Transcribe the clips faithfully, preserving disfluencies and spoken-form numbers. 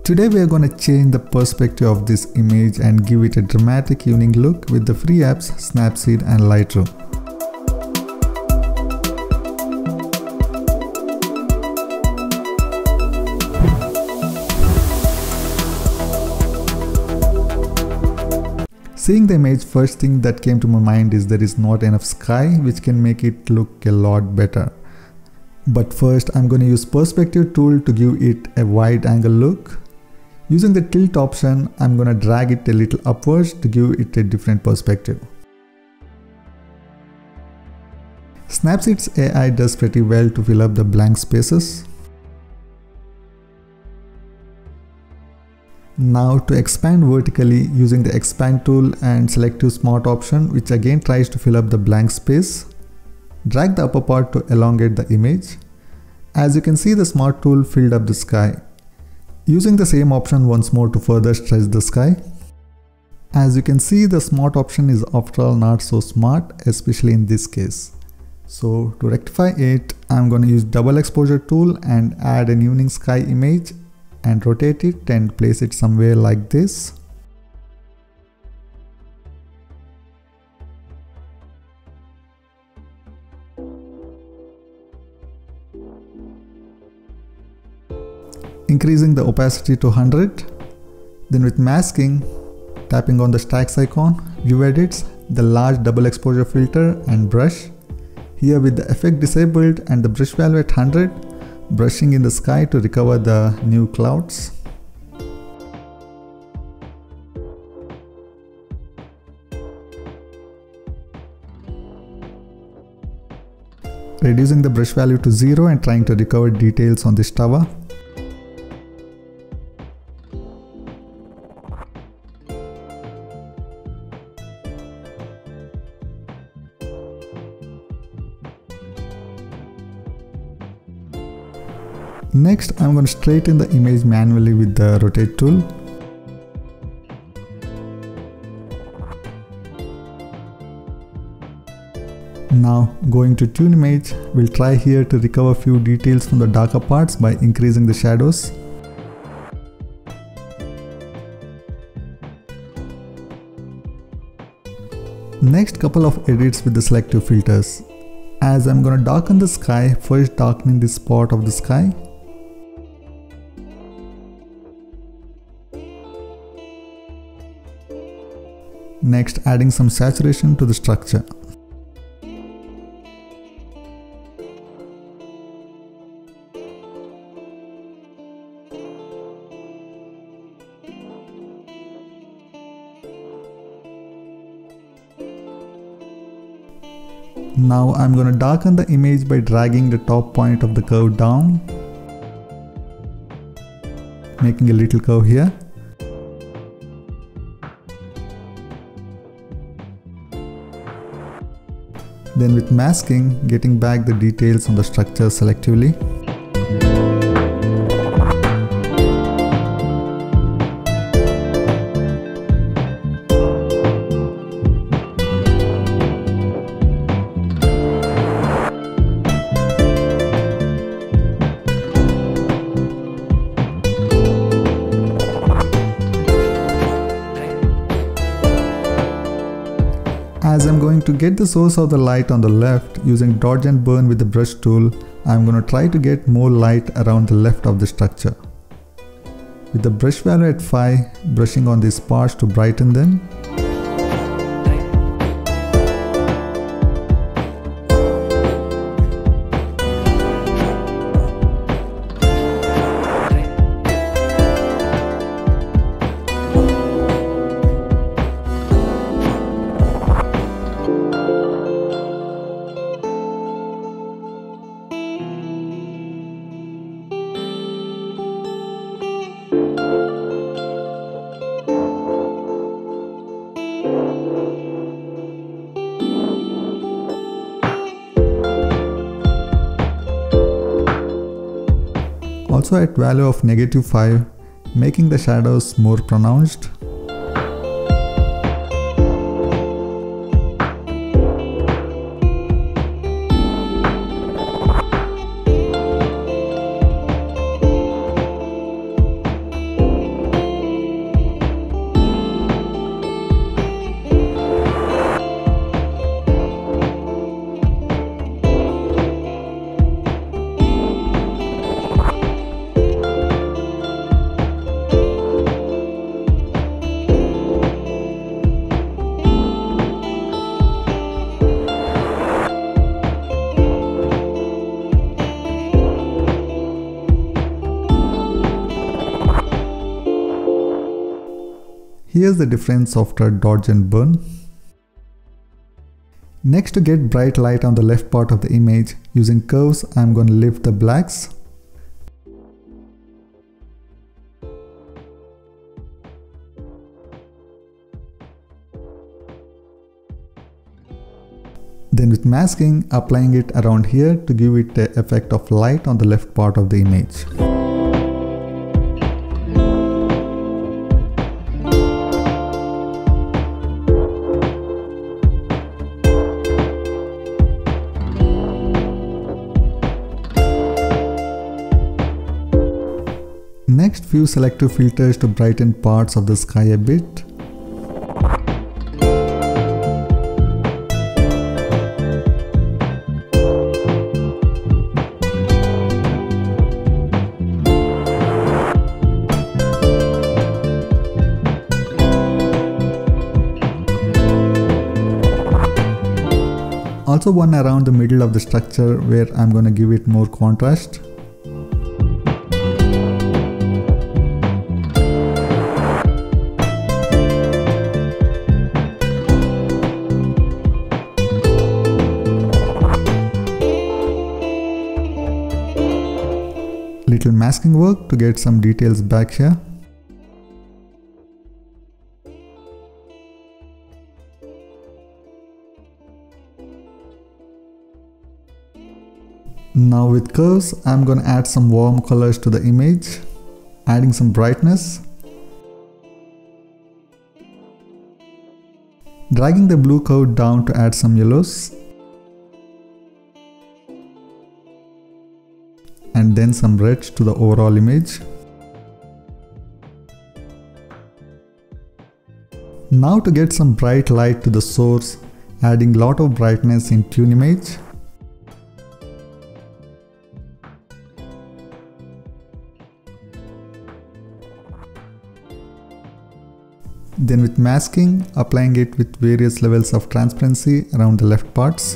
Today we are going to change the perspective of this image and give it a dramatic unique look with the free apps SNAPSEED and LIGHTROOM. Seeing the image, first thing that came to my mind is there is not enough sky, which can make it look a lot better. But first I'm going to use perspective tool to give it a wide angle look. Using the tilt option, I'm going to drag it a little upwards to give it a different perspective. SNAPSEED's A I does pretty well to fill up the blank spaces. Now to expand vertically, using the expand tool and selective smart option, which again tries to fill up the blank space, drag the upper part to elongate the image. As you can see, the smart tool filled up the sky. Using the same option once more to further stretch the sky. As you can see, the smart option is after all not so smart, especially in this case. So to rectify it, I'm going to use double exposure tool and add an evening sky image and rotate it and place it somewhere like this. Increasing the opacity to one hundred. Then with masking, tapping on the stacks icon, view edits, the large double exposure filter and brush. Here with the effect disabled and the brush value at one hundred, brushing in the sky to recover the new clouds. Reducing the brush value to zero and trying to recover details on this tower. Next, I'm going to straighten the image manually with the rotate tool. Now, going to tune image, we'll try here to recover few details from the darker parts by increasing the shadows. Next, couple of edits with the selective filters. As I'm going to darken the sky, first darkening this part of the sky. Next, adding some saturation to the structure. Now I'm going to darken the image by dragging the top point of the curve down, making a little curve here. Then with masking, getting back the details on the structure selectively. As I'm going to get the source of the light on the left, using dodge and burn with the brush tool, I'm going to try to get more light around the left of the structure. With the brush value at five, brushing on these parts to brighten them. Also at value of negative five, making the shadows more pronounced. Here's the difference after dodge and burn. Next, to get bright light on the left part of the image, using curves, I'm going to lift the blacks. Then with masking, applying it around here to give it the effect of light on the left part of the image. Next, few selective filters to brighten parts of the sky a bit. Also one around the middle of the structure where I'm going to give it more contrast. Little masking work to get some details back here. Now with curves, I'm going to add some warm colors to the image, adding some brightness. Dragging the blue curve down to add some yellows. And then some reds to the overall image. Now to get some bright light to the source, adding lot of brightness in tune image. Then with masking, applying it with various levels of transparency around the left parts.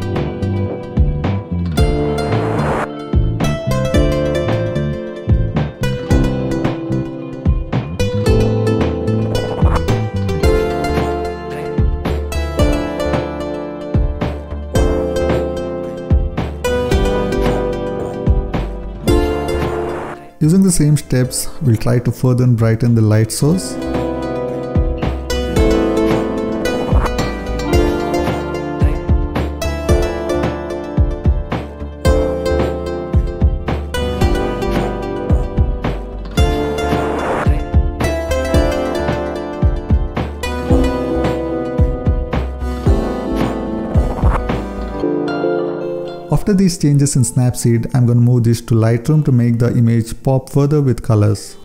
Using the same steps, we'll try to further brighten the light source. After these changes in Snapseed, I'm going to move this to Lightroom to make the image pop further with colors.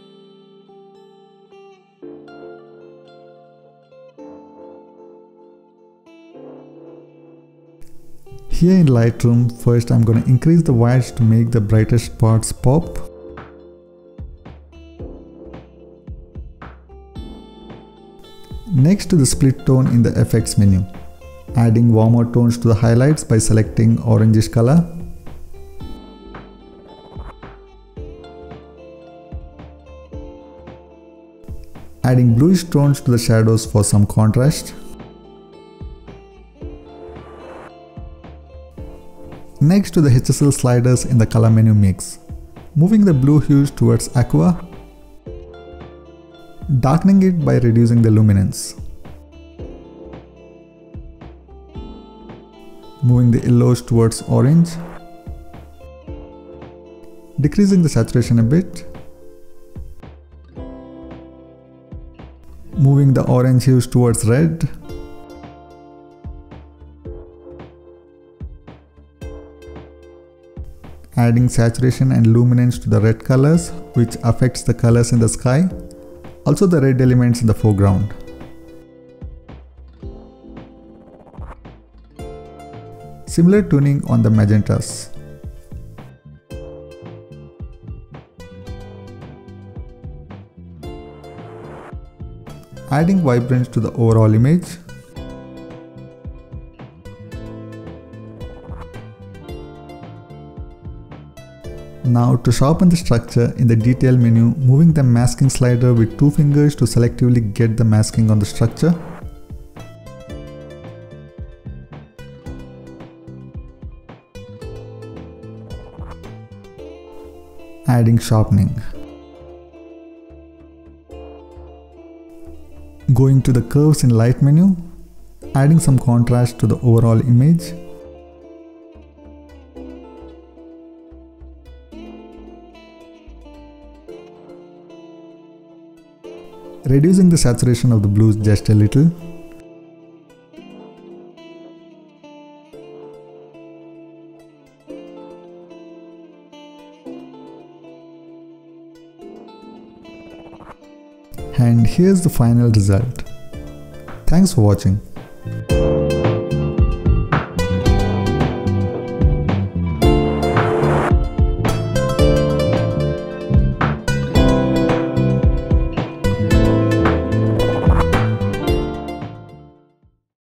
Here in Lightroom, first I'm going to increase the whites to make the brightest parts pop. Next to the split tone in the effects menu. Adding warmer tones to the highlights by selecting orangish color. Adding bluish tones to the shadows for some contrast. Next to the H S L sliders in the color menu mix. Moving the blue hues towards aqua. Darkening it by reducing the luminance. Moving the yellows towards orange, decreasing the saturation a bit, moving the orange hues towards red, adding saturation and luminance to the red colors, which affects the colors in the sky, also the red elements in the foreground. Similar tuning on the magentas. Adding vibrance to the overall image. Now to sharpen the structure, in the detail menu, moving the masking slider with two fingers to selectively get the masking on the structure. Adding sharpening. Going to the curves in light menu, adding some contrast to the overall image. Reducing the saturation of the blues just a little. And here's the final result. Thanks for watching.